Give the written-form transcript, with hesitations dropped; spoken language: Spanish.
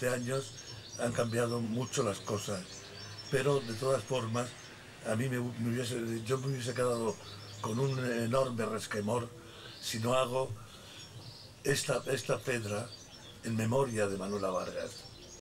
20 años han cambiado mucho las cosas, pero de todas formas a mí yo me hubiese quedado con un enorme resquemor si no hago esta cedra en memoria de Manuela Vargas.